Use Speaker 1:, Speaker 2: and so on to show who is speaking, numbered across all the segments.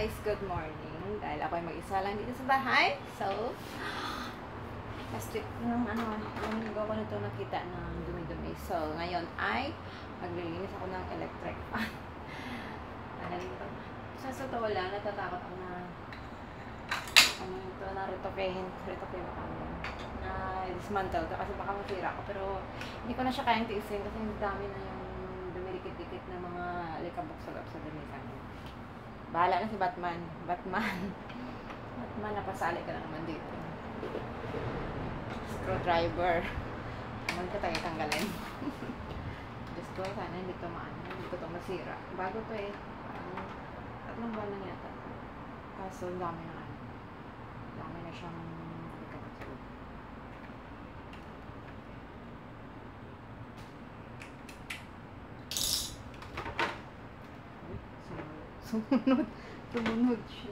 Speaker 1: guys, good morning. Dahil ako ay mag-isa lang dito sa bahay. So, last week nung linggo ko nito nakita ng dumi-dumi. So, ngayon ay maglilinis ako ng electric fan. Sa totoo lang, natatakot ako na retokehin ba kami na dismantle ka kasi baka masira ako. Pero hindi ko na siya kayang tiisin kasi ang dami na yung dumidikit-dikit na mga alikabok sa loob sa damitan. Bahala na si Batman. Batman, napasali ka na naman dito. Screwdriver. Naman ka tayo tanggalin. Diyos ko, sana hindi ito masira. Bago to eh. Parang 3 buwan lang yata. Kaso, dami na siyang alikabok sa loob. Sumunod siya.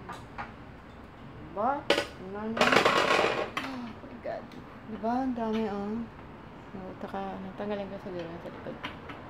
Speaker 1: Diba? Oh my God. Diba? Ang dami natanggalin ko sa liro sa likod.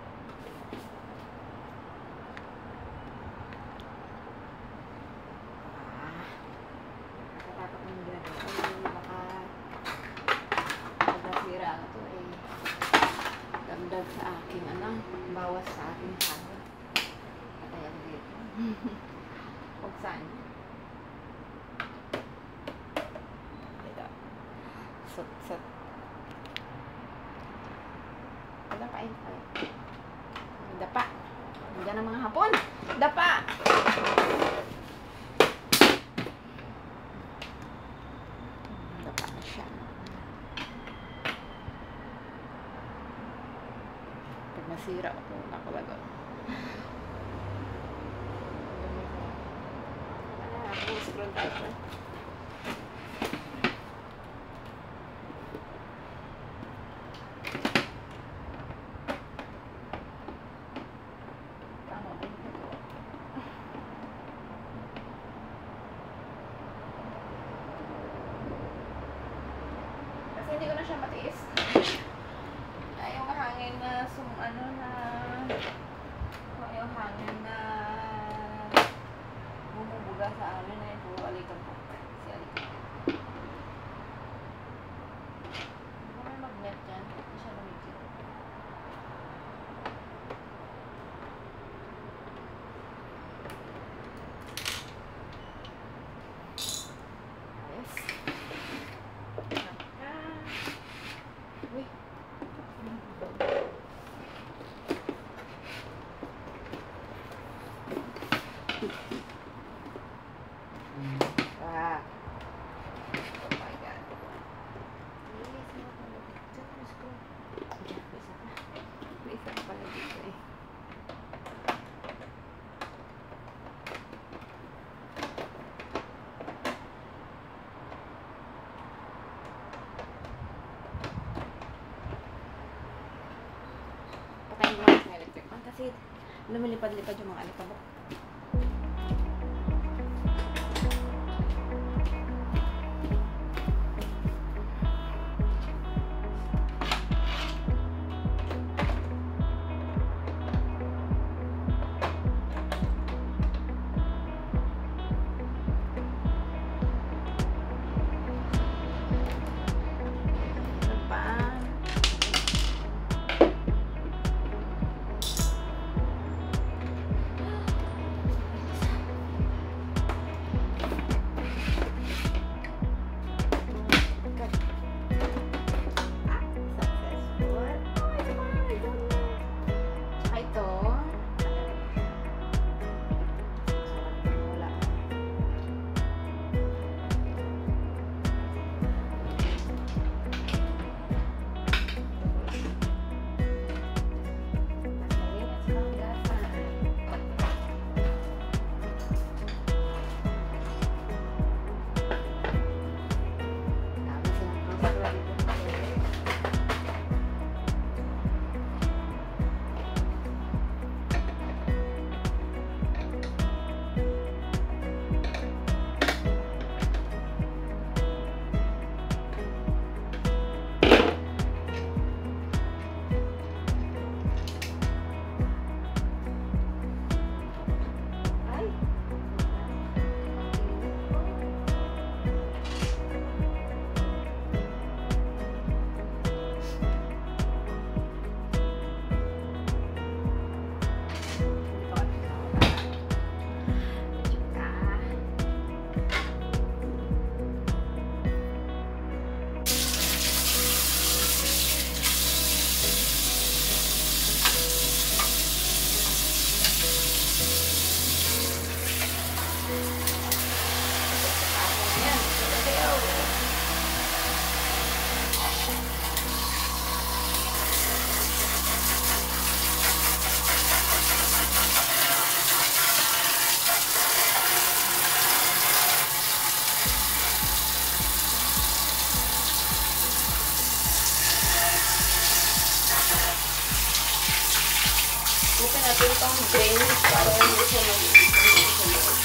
Speaker 1: Nakatakot ng ginagawa. Baka nasira na ito eh. Damdag sa akin. Bawas sa akin sahod. Huwag saan. Dito. Sut. Dapain pa. Dapa. Diyan ang mga hapon. Dapa! Dapa na siya. Pag nasira ako, nakalagot. Screwdriver. Kasi hindi ko na siya matiis. Ay, yung hangin na yung hangin na bumubuga sa amin ay puro alikabok. Si alikabok. May magnet dyan. Hindi siya lumikit. Yes. Uy. Oh my God. May isa pa pala dito eh. Patayin mo ang electric fan kasi lumilipad-lipad yung mga alikabok. Bukan natin itong drainage para hindi siya mag-iisip sa loob.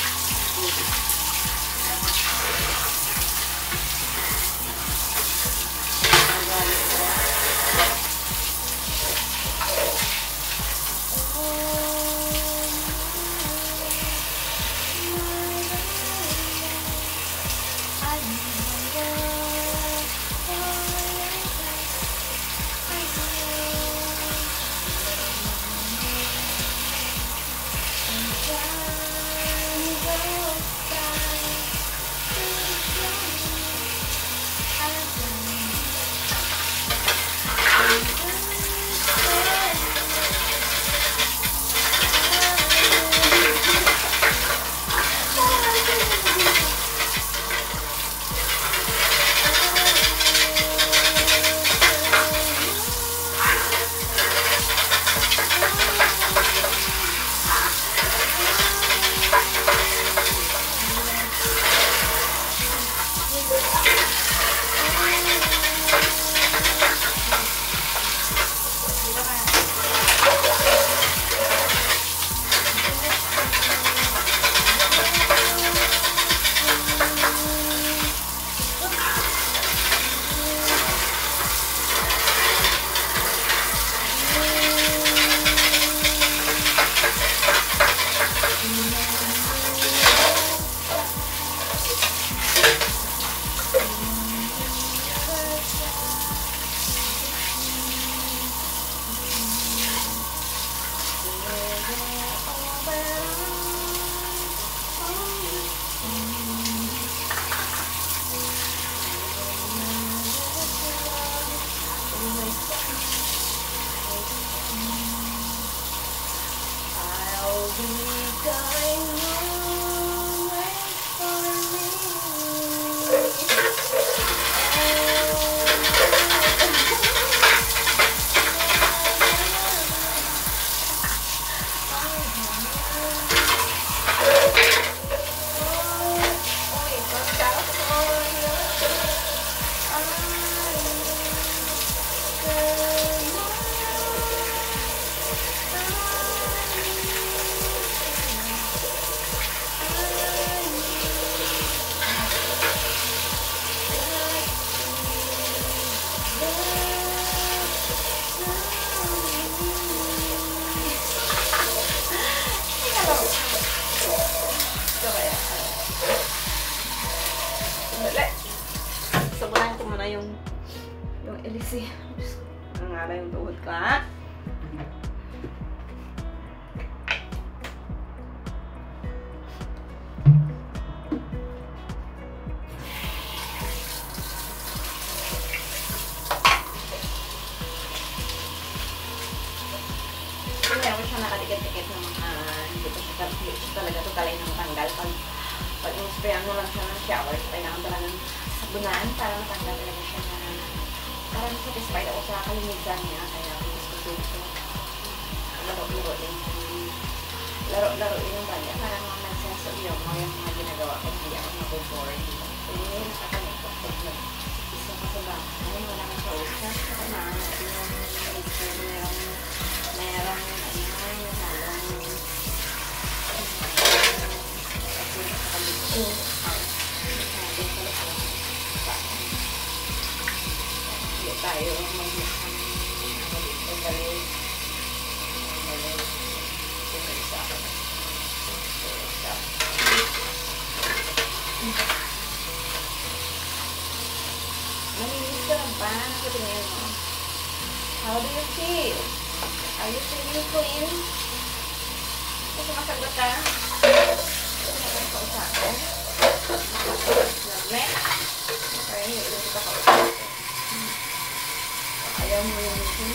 Speaker 1: Yung LC. Nangara yung tuhod ko, ha? Meron siya nakadikit-dikit ng mga hindi siya talaga tutalay ng tanggal. Pag in-sprayan mo lang siya ng shower, so kailangan talaga ng sabunan para matanggal talaga siya na parang satisfied ako sa kalinisan niya. Kaya gusto ko laro-laro din. Laro-laro din yung bagay. Parang mga nag-sense of humor yung mga ginagawa ko. Hindi ako naboboard. So, nakakanikot ko na isa ko sa bahay. Wala nga sa usas. Kailangan natin yung merong tayo mag-isang balik isa ako nalinis ka lang ba? Nakatingin mo? How do you feel? Are you feeling clean? Kasi masagot ka? Kasi masagot sa akin? Lamit? Okay, hindi kita kausap. Ayaw mo yung mission.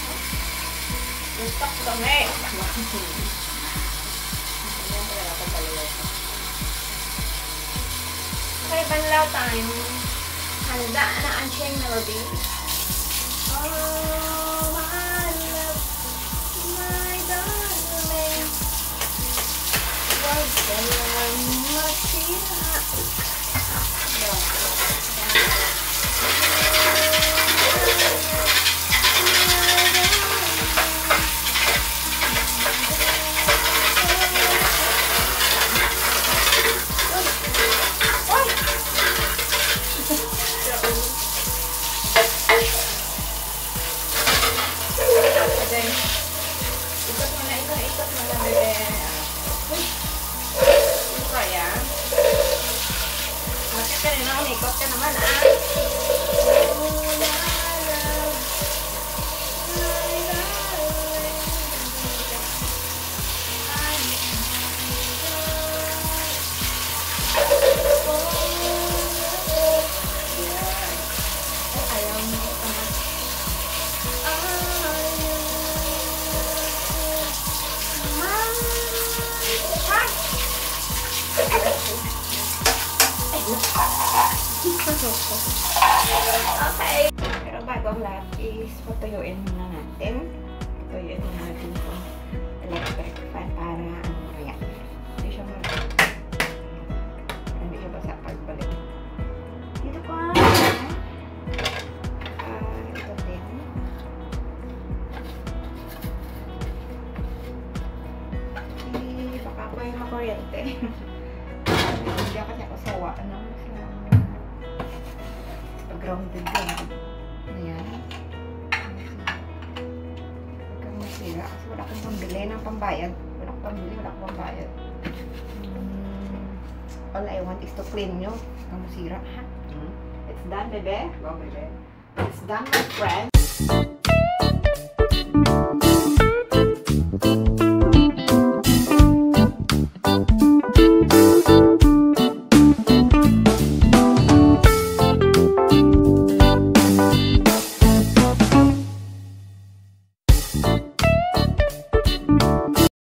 Speaker 1: Gusto ko kami. Ayan talaga ako palilaw. Okay, banlaw time. Handa na ang siyang melody. Oh, my love, my darling. Wag ka lang masira. Okay. Pero bago ang lahat is patuyuin muna natin. Patuyuin muna natin itong electric fan para mamaya. Hindi siya basa pagbalik. Dito ko ito din. Baka ako yung makuryente. Hindi kasi ako sawa. Grounded. Ayan. Huwag kang masira. Kasi wala akong pambili ng pambayad. Wala akong pambayad. All I want is to clean nyo. Huwag kang masira, ha? It's done, bebe.
Speaker 2: Go, baby.
Speaker 1: It's done, my friend.